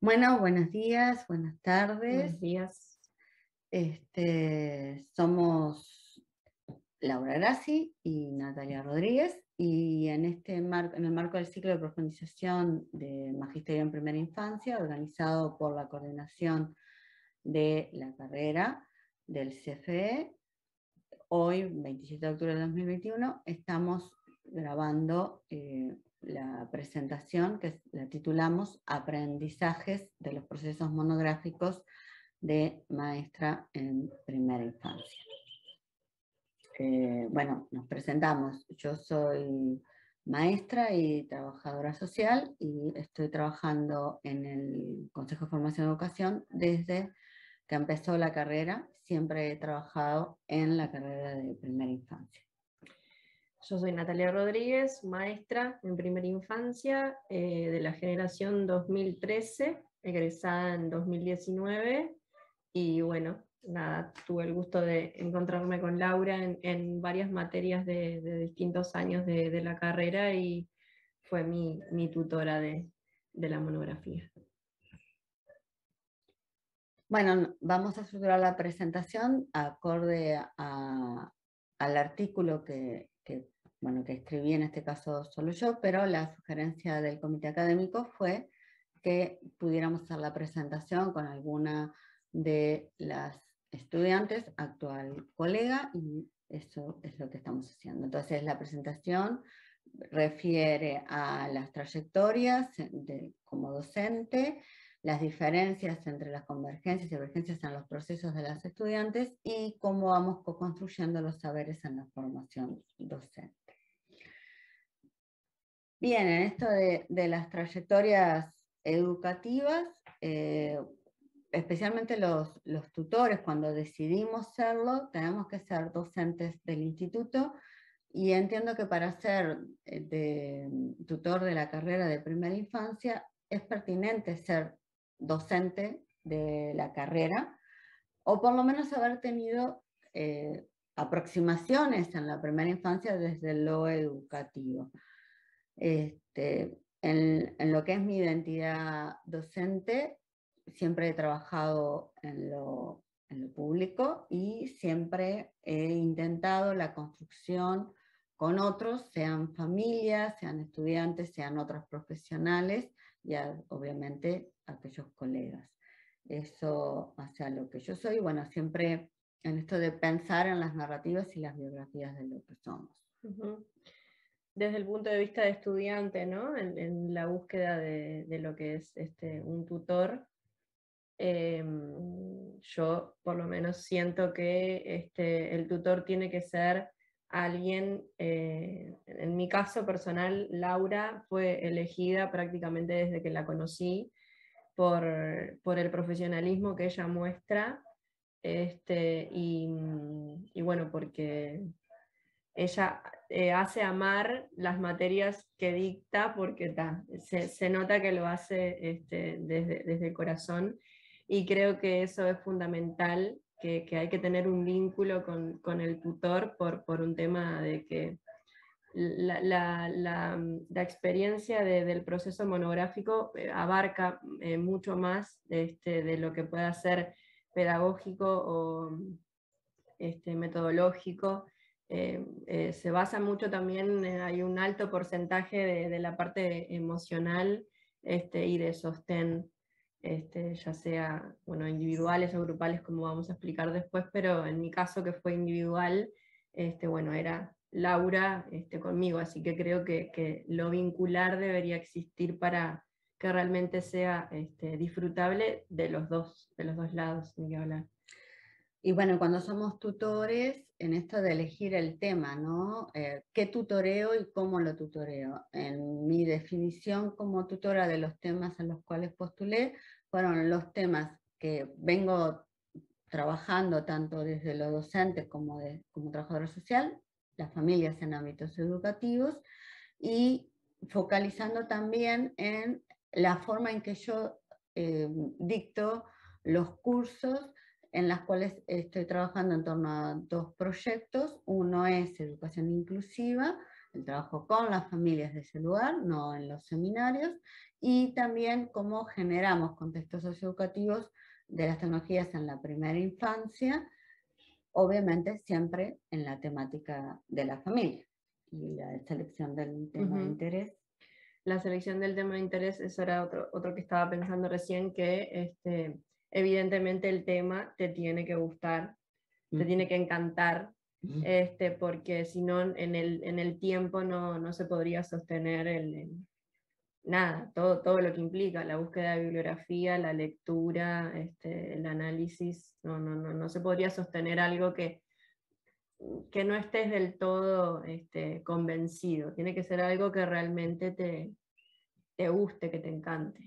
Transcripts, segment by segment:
Bueno, buenos días, buenas Buenos tardes. días. Somos Laura Grassi y Natalia Rodríguez, y en en el marco del ciclo de profundización de Magisterio en Primera Infancia, organizado por la coordinación de la carrera del CFE, hoy, 27 de octubre de 2021, estamos grabando la presentación que la titulamos Aprendizajes de los procesos monográficos de maestra en primera infancia. Bueno, nos presentamos. Yo soy maestra y trabajadora social y estoy trabajando en el Consejo de Formación y Educación desde que empezó la carrera. Siempre he trabajado en la carrera de primera infancia. Yo soy Natalia Rodríguez, maestra en primera infancia de la generación 2013, egresada en 2019. Y bueno, nada, tuve el gusto de encontrarme con Laura en varias materias de distintos años de la carrera y fue mi tutora de la monografía. Bueno, vamos a estructurar la presentación acorde al artículo que escribí, en este caso solo yo, pero la sugerencia del comité académico fue que pudiéramos hacer la presentación con alguna de las estudiantes, actual colega, y eso es lo que estamos haciendo. Entonces, la presentación refiere a las trayectorias como docente, las diferencias entre las convergencias y divergencias en los procesos de las estudiantes y cómo vamos co-construyendo los saberes en la formación docente. Bien, en esto de las trayectorias educativas, especialmente los tutores, cuando decidimos serlo, tenemos que ser docentes del instituto, y entiendo que para ser tutor de la carrera de primera infancia es pertinente ser docente de la carrera, o por lo menos haber tenido aproximaciones en la primera infancia desde lo educativo. En lo que es mi identidad docente, siempre he trabajado en lo público y siempre he intentado la construcción con otros, sean familias, sean estudiantes, sean otros profesionales y obviamente aquellos colegas. Eso hacia lo que yo soy, bueno, siempre en esto de pensar en las narrativas y las biografías de lo que somos. Desde el punto de vista de estudiante, ¿no? En la búsqueda de lo que es un tutor, yo por lo menos siento que el tutor tiene que ser alguien, en mi caso personal, Laura fue elegida prácticamente desde que la conocí por el profesionalismo que ella muestra, y bueno, porque ella hace amar las materias que dicta, porque se nota que lo hace desde el corazón, y creo que eso es fundamental, que hay que tener un vínculo con el tutor por un tema de que la experiencia del proceso monográfico abarca mucho más de lo que pueda ser pedagógico o metodológico. Se basa mucho también, hay un alto porcentaje de la parte emocional y de sostén, ya sea bueno, individuales o grupales, como vamos a explicar después, pero en mi caso, que fue individual, bueno, era Laura conmigo, así que creo que lo vincular debería existir para que realmente sea disfrutable de los dos lados, ni que hablar. Y bueno, cuando somos tutores, en esto de elegir el tema, ¿no? ¿Qué tutoreo y cómo lo tutoreo? En mi definición como tutora de los temas en los cuales postulé, fueron los temas que vengo trabajando tanto desde lo docente como trabajadora social, las familias en ámbitos educativos, y focalizando también en la forma en que yo dicto los cursos, en las cuales estoy trabajando en torno a dos proyectos. Uno es educación inclusiva el trabajo con las familias de ese lugar, no en los seminarios, y también cómo generamos contextos socioeducativos de las tecnologías en la primera infancia, obviamente siempre en la temática de la familia y la selección del tema de interés. La selección del tema de interés, eso era otro que estaba pensando recién, que evidentemente el tema te tiene que gustar, te tiene que encantar, porque si no en el tiempo no se podría sostener nada, todo lo que implica, la búsqueda de bibliografía, la lectura, el análisis, no se podría sostener algo que no estés del todo convencido, tiene que ser algo que realmente te guste, que te encante.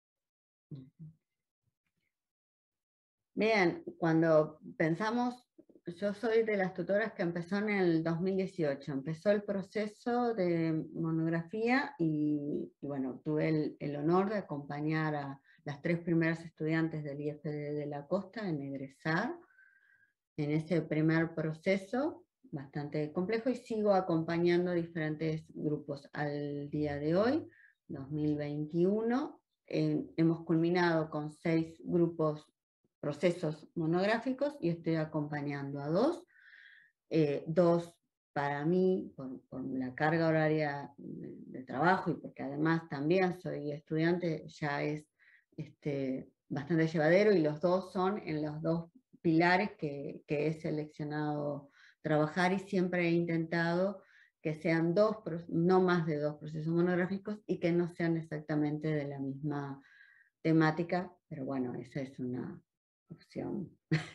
Bien, cuando pensamos, yo soy de las tutoras que empezó en el 2018, empezó el proceso de monografía y bueno, tuve el honor de acompañar a las 3 primeras estudiantes del IFD de la Costa en egresar en ese primer proceso bastante complejo, y sigo acompañando diferentes grupos al día de hoy, 2021. Hemos culminado con 6 grupos, procesos monográficos, y estoy acompañando a 2. 2 para mí, por la carga horaria de trabajo y porque además también soy estudiante, ya es bastante llevadero, y los 2 son en los 2 pilares que he seleccionado trabajar, y siempre he intentado que sean 2, no más de 2 procesos monográficos, y que no sean exactamente de la misma temática, pero bueno, esa es una opción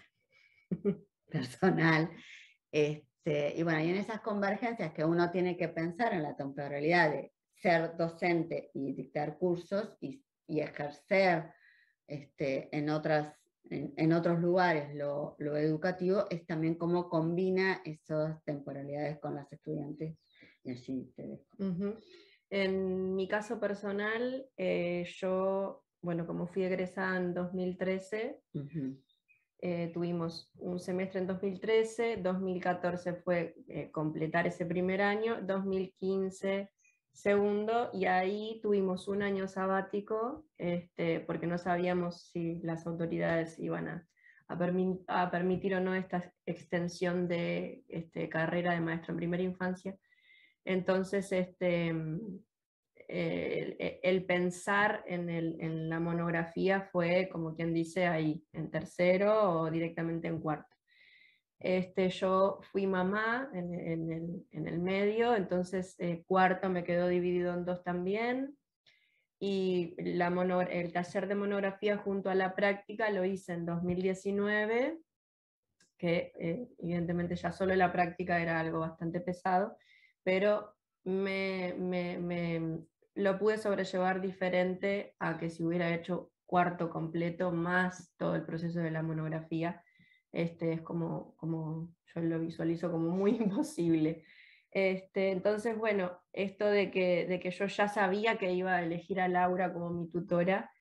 personal. Y bueno, y en esas convergencias que uno tiene que pensar en la temporalidad de ser docente y dictar cursos y ejercer en otros lugares lo educativo, es también cómo combina esas temporalidades con las estudiantes. Y así te dejo. En mi caso personal, yo, bueno, como fui egresada en 2013, tuvimos un semestre en 2013, 2014 fue completar ese primer año, 2015 segundo, y ahí tuvimos un año sabático, porque no sabíamos si las autoridades iban a permitir o no esta extensión de carrera de maestro en primera infancia. Entonces, el pensar en la monografía fue, como quien dice, ahí, en tercero o directamente en cuarto. Yo fui mamá en el medio, entonces cuarto me quedó dividido en 2 también, y el taller de monografía junto a la práctica lo hice en 2019, que evidentemente ya solo la práctica era algo bastante pesado, pero lo pude sobrellevar diferente a que si hubiera hecho cuarto completo más todo el proceso de la monografía. Es como yo lo visualizo como muy imposible. Entonces, bueno, esto de que yo ya sabía que iba a elegir a Laura como mi tutora,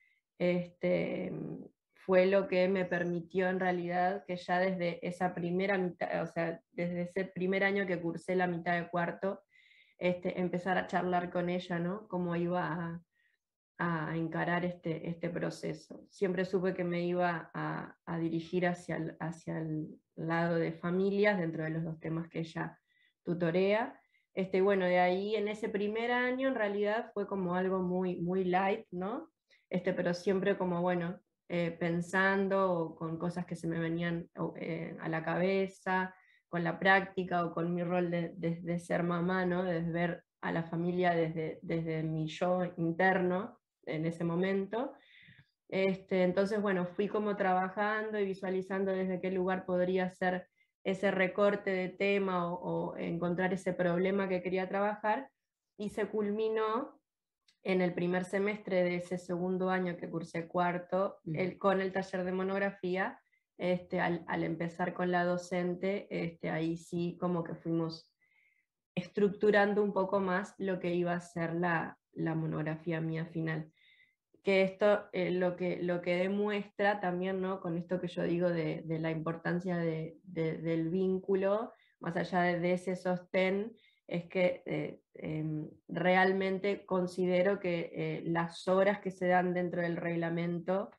fue lo que me permitió en realidad que ya desde esa primera mitad, o sea, desde ese primer año que cursé la mitad de cuarto, empezar a charlar con ella, ¿no? Cómo iba a encarar este proceso. Siempre supe que me iba a dirigir hacia el lado de familias, dentro de los 2 temas que ella tutorea. Bueno, de ahí en ese primer año en realidad fue como algo muy, muy light, ¿no? Pero siempre como, bueno, pensando con cosas que se me venían a la cabeza, con la práctica o con mi rol de ser mamá, ¿no? De ver a la familia desde mi yo interno en ese momento. Entonces, bueno, fui como trabajando y visualizando desde qué lugar podría ser ese recorte de tema o encontrar ese problema que quería trabajar, y se culminó en el primer semestre de ese segundo año que cursé cuarto, con el taller de monografía. Al empezar con la docente, ahí sí como que fuimos estructurando un poco más lo que iba a ser la monografía mía final. Que esto lo que demuestra también, ¿no? Con esto que yo digo de la importancia del vínculo, más allá de ese sostén, es que realmente considero que las horas que se dan dentro del reglamento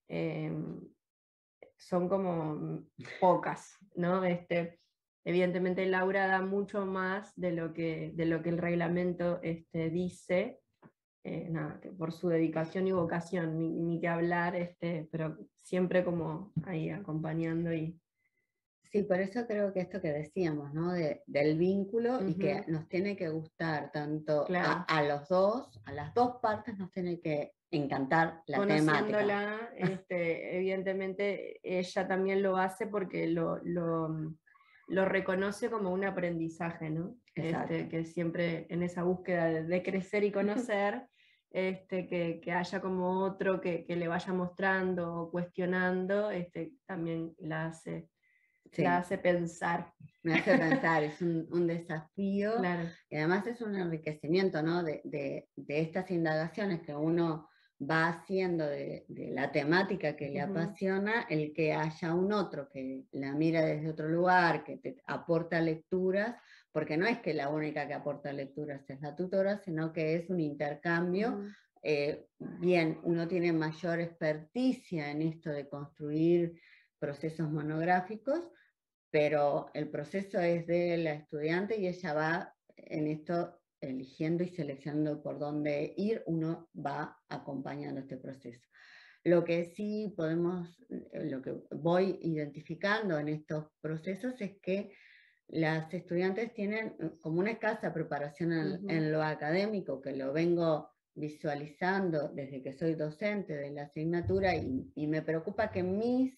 son como pocas, ¿no? Evidentemente Laura da mucho más de lo que el reglamento dice, nada, que por su dedicación y vocación, ni que hablar, pero siempre como ahí acompañando y... Sí, por eso creo que esto que decíamos, ¿no? Del vínculo y que nos tiene que gustar tanto Claro. a los dos, a las dos partes nos tiene que encantar la temática. Conociéndola, evidentemente ella también lo hace porque lo reconoce como un aprendizaje, ¿no? Que siempre en esa búsqueda de crecer y conocer, que haya como otro que le vaya mostrando o cuestionando, también la hace, Sí. la hace pensar. Me hace pensar, es un desafío, claro. Y además es un enriquecimiento, ¿no? de estas indagaciones que uno va haciendo de la temática que le apasiona, el que haya un otro que la mira desde otro lugar, que te aporta lecturas, porque no es que la única que aporta lecturas es la tutora, sino que es un intercambio. Bien, uno tiene mayor experticia en esto de construir procesos monográficos, pero el proceso es de la estudiante y ella va en esto eligiendo y seleccionando por dónde ir, uno va acompañando este proceso. Lo que sí podemos, lo que voy identificando en estos procesos es que las estudiantes tienen como una escasa preparación en lo académico, que lo vengo visualizando desde que soy docente de la asignatura y me preocupa que mis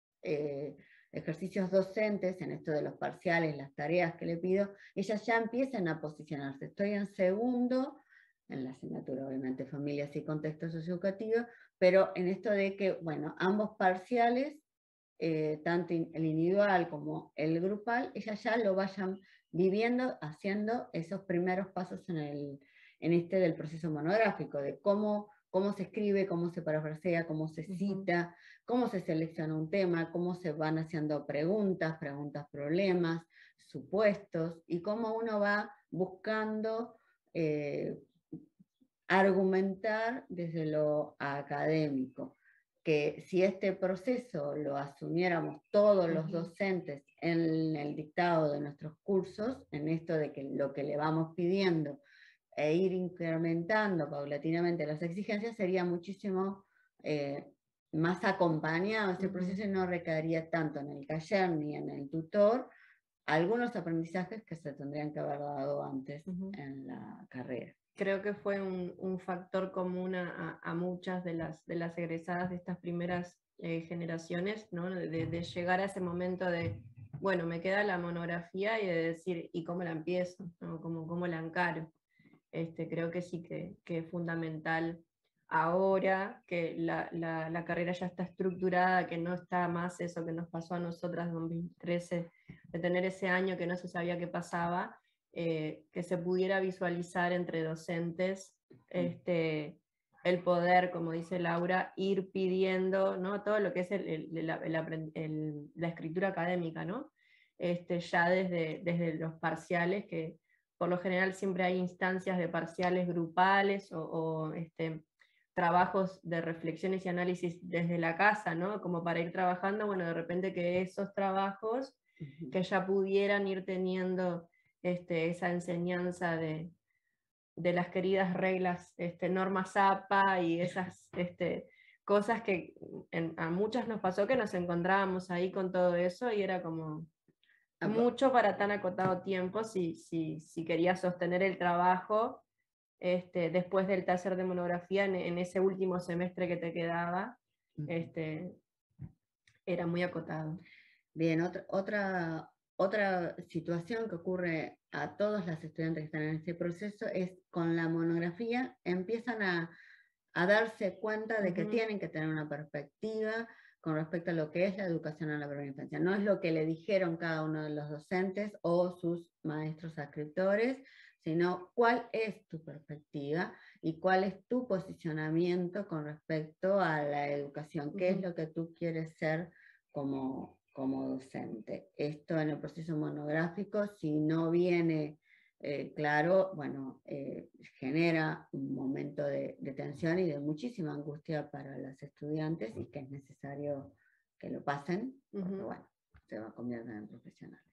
ejercicios docentes, en esto de los parciales, las tareas que le pido, ellas ya empiezan a posicionarse. Estoy en segundo, en la asignatura obviamente familias y contexto socioeducativo, pero en esto de que, bueno, ambos parciales, tanto el individual como el grupal, ellas ya lo vayan viviendo, haciendo esos primeros pasos en este del proceso monográfico, de cómo se escribe, cómo se parafrasea, cómo se cita, cómo se selecciona un tema, cómo se van haciendo preguntas, problemas, supuestos, y cómo uno va buscando argumentar desde lo académico. Que si este proceso lo asumiéramos todos los docentes en el dictado de nuestros cursos, en esto de que lo que le vamos pidiendo e ir incrementando paulatinamente las exigencias, sería muchísimo más acompañado ese proceso y no recaería tanto en el taller ni en el tutor algunos aprendizajes que se tendrían que haber dado antes en la carrera. Creo que fue un factor común a muchas de las egresadas de estas primeras generaciones, ¿no? de llegar a ese momento de, bueno, me queda la monografía y de decir, ¿y cómo la empiezo? ¿No? ¿Cómo la encaro? Creo que sí que es fundamental ahora que la carrera ya está estructurada, que no está más eso que nos pasó a nosotras en 2013, de tener ese año que no se sabía qué pasaba, que se pudiera visualizar entre docentes el poder, como dice Laura, ir pidiendo, ¿no? Todo lo que es la escritura académica, ¿no? Ya desde los parciales, que por lo general siempre hay instancias de parciales grupales o trabajos de reflexiones y análisis desde la casa, ¿no? Como para ir trabajando, bueno, de repente que esos trabajos que ya pudieran ir teniendo esa enseñanza de las queridas reglas, normas APA y esas cosas que a muchas nos pasó que nos encontrábamos ahí con todo eso y era como mucho para tan acotado tiempo si querías sostener el trabajo después del taller de monografía en ese último semestre que te quedaba, era muy acotado. Bien, otra situación que ocurre a todos los estudiantes que están en este proceso es con la monografía empiezan a darse cuenta de que tienen que tener una perspectiva con respecto a lo que es la educación en la primera infancia. No es lo que le dijeron cada uno de los docentes o sus maestros adscriptores, sino cuál es tu perspectiva y cuál es tu posicionamiento con respecto a la educación, qué es lo que tú quieres ser como docente. Esto en el proceso monográfico, si no viene claro, bueno, genera un momento de tensión y de muchísima angustia para las estudiantes y que es necesario que lo pasen, porque bueno, se convierten en profesionales.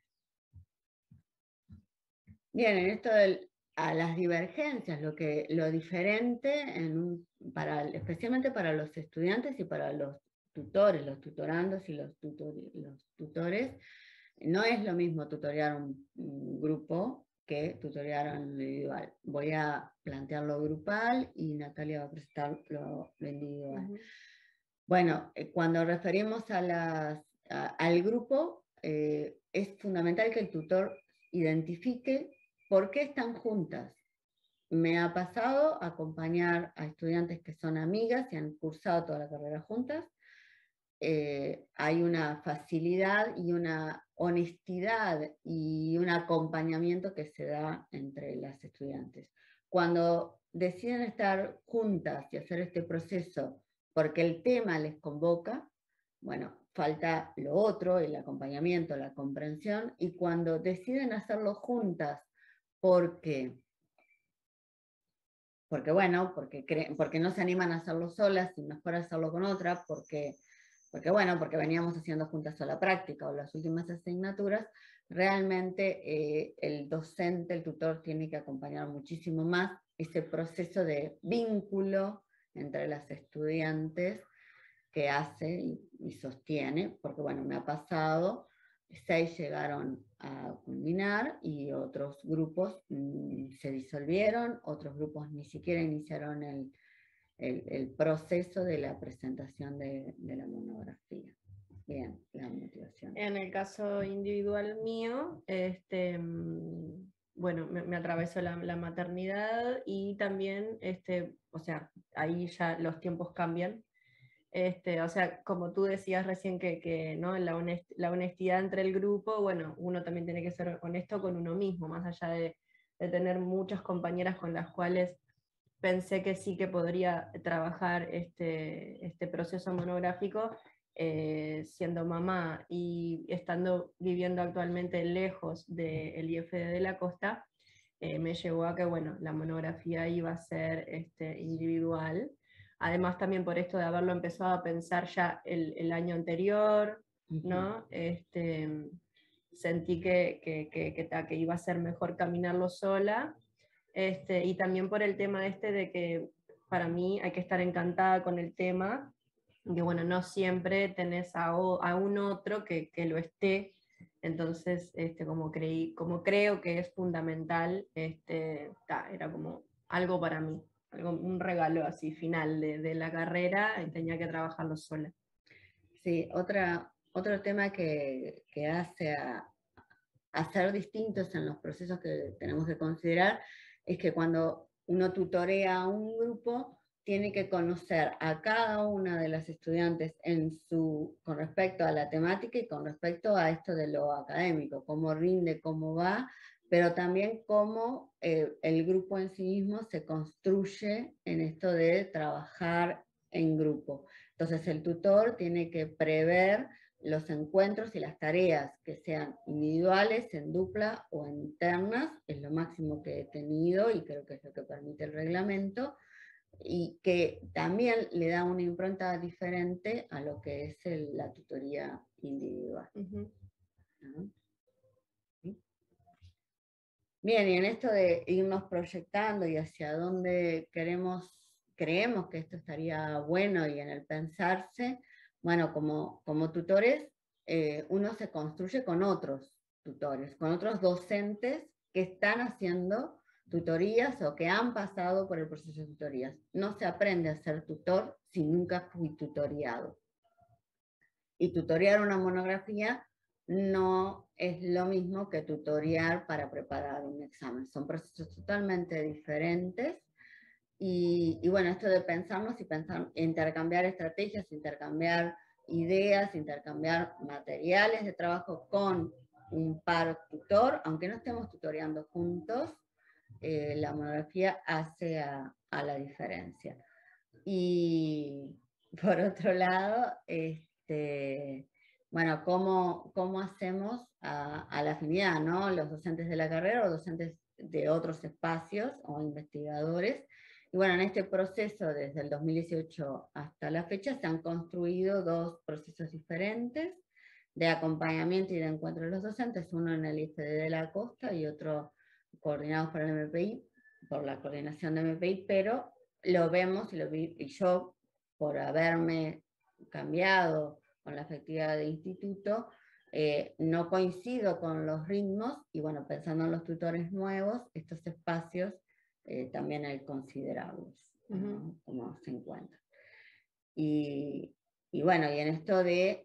Bien, en esto a las divergencias, lo diferente, especialmente para los estudiantes y para los tutores, los tutorandos y los tutores, no es lo mismo tutorear un grupo que tutorear un individual. Voy a plantear lo grupal y Natalia va a presentar lo individual. Bueno, cuando referimos al grupo, es fundamental que el tutor identifique por qué están juntas. Me ha pasado acompañar a estudiantes que son amigas y han cursado toda la carrera juntas. Hay una facilidad y una honestidad y un acompañamiento que se da entre las estudiantes. Cuando deciden estar juntas y hacer este proceso porque el tema les convoca, bueno, falta lo otro, el acompañamiento, la comprensión, y cuando deciden hacerlo juntas porque no se animan a hacerlo solas y mejor hacerlo con otra, porque veníamos haciendo juntas sola práctica o las últimas asignaturas, realmente el docente, el tutor, tiene que acompañar muchísimo más ese proceso de vínculo entre las estudiantes que hace y sostiene, porque bueno, me ha pasado, 6 llegaron a culminar y otros grupos se disolvieron, otros grupos ni siquiera iniciaron el proceso de la presentación de la monografía. Bien, la motivación. En el caso individual mío, bueno, me atravesó la maternidad y también, o sea, ahí ya los tiempos cambian. O sea, como tú decías recién que ¿no? la honestidad entre el grupo, bueno, uno también tiene que ser honesto con uno mismo, más allá de tener muchas compañeras con las cuales pensé que sí que podría trabajar este proceso monográfico, siendo mamá y viviendo actualmente lejos del IFD de la Costa, me llevó a que, bueno, la monografía iba a ser individual. Además también por esto de haberlo empezado a pensar ya el año anterior, ¿no? Sentí que iba a ser mejor caminarlo sola, y también por el tema de que para mí hay que estar encantada con el tema, que bueno, no siempre tenés a un otro que lo esté, entonces como creo que es fundamental, era como algo para mí, un regalo así final de la carrera, y tenía que trabajarlo sola. Sí, otro tema que hace a ser distintos en los procesos que tenemos que considerar es que cuando uno tutorea a un grupo, tiene que conocer a cada una de las estudiantes con respecto a la temática y con respecto a esto de lo académico, cómo rinde, cómo va, pero también cómo el grupo en sí mismo se construye en esto de trabajar en grupo. Entonces el tutor tiene que prever los encuentros y las tareas que sean individuales, en dupla o en ternas, es lo máximo que he tenido y creo que es lo que permite el reglamento, y que también le da una impronta diferente a lo que es la tutoría individual. ¿No? ¿Sí? Bien, y en esto de irnos proyectando y hacia dónde creemos que esto estaría bueno y en el pensarse, bueno, como tutores, uno se construye con otros tutores, con otros docentes que están haciendo tutorías o que han pasado por el proceso de tutorías. No se aprende a ser tutor si nunca fui tutoriado. Y tutorear una monografía no es lo mismo que tutorear para preparar un examen. Son procesos totalmente diferentes. Y bueno, esto de pensarnos y intercambiar estrategias, intercambiar ideas, intercambiar materiales de trabajo con un par tutor, aunque no estemos tutoreando juntos, la monografía hace a la diferencia. Y por otro lado, bueno, ¿cómo hacemos a la afinidad, ¿no? Los docentes de la carrera o docentes de otros espacios o investigadores. Y bueno, en este proceso, desde el 2018 hasta la fecha, se han construido 2 procesos diferentes de acompañamiento y de encuentro de los docentes, uno en el IFD de la Costa y otro coordinados por el MPI, por la coordinación de MPI, pero lo vemos y lo vi, y yo, por haberme cambiado con la efectividad de instituto, no coincido con los ritmos, y bueno, pensando en los tutores nuevos, estos espacios también hay que considerarlos, ¿no? Como se encuentran. Y bueno, y en esto de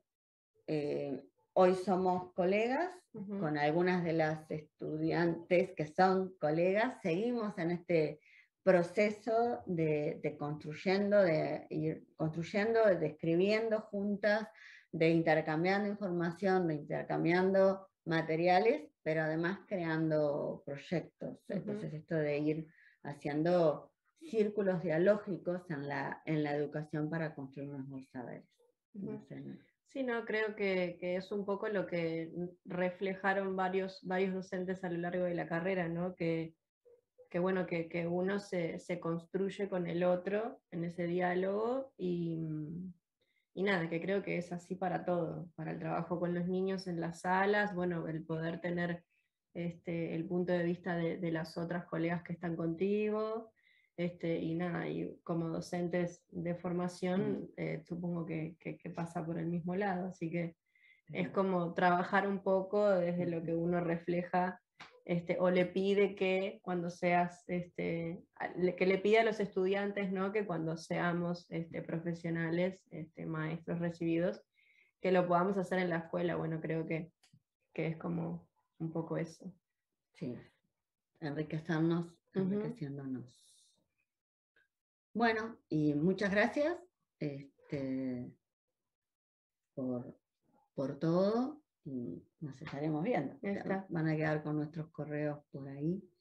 hoy somos colegas, con algunas de las estudiantes que son colegas, seguimos en este proceso de construyendo, de ir construyendo, de escribiendo juntas, de intercambiando información, de intercambiando materiales, pero además creando proyectos. Entonces esto de ir haciendo círculos dialógicos en la educación para construir nuevos saberes. No sé, ¿no? Sí, no, creo que es un poco lo que reflejaron varios docentes a lo largo de la carrera, ¿no? Que bueno, que uno se construye con el otro en ese diálogo y nada, que creo que es así para todo, para el trabajo con los niños en las salas, bueno, el poder tener el punto de vista de las otras colegas que están contigo, y nada, y como docentes de formación, supongo que pasa por el mismo lado, así que es como trabajar un poco desde lo que uno refleja, o le pide que cuando seas, que le pide a los estudiantes, ¿no? Que cuando seamos profesionales, maestros recibidos, que lo podamos hacer en la escuela. Bueno, creo que es como un poco eso. Sí, enriquecernos, enriqueciéndonos. Bueno, y muchas gracias por todo, y nos estaremos viendo. Van a quedar con nuestros correos por ahí.